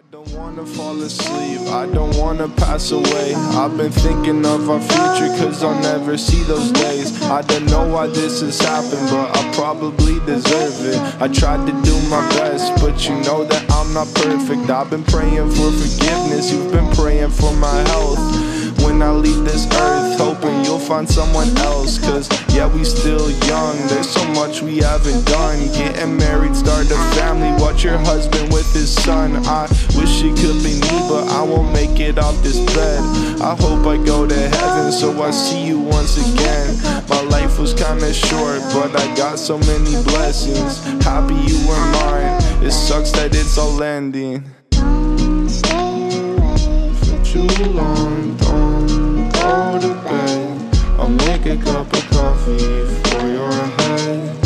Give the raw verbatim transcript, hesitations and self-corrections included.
don't wanna fall asleep, I don't wanna pass away. I've been thinking of our future, cause I'll never see those days. I don't know why this has happened, but I probably deserve it. I tried to do my best, but you know that I'm not perfect. I've been praying for forgiveness, you've been praying for my health. When I leave this earth, hoping you'll find someone else. Cause yeah, we still young, there's so much we haven't done. Getting married, start a family, watch your husband with his son. I wish it could be me, but I won't make it off this bed. I hope I go to heaven, so I see you once again. My life was kinda short, but I got so many blessings. Happy you were mine, it sucks that it's all ending. For too long, don't go to bed. I'll make a cup of coffee for your head.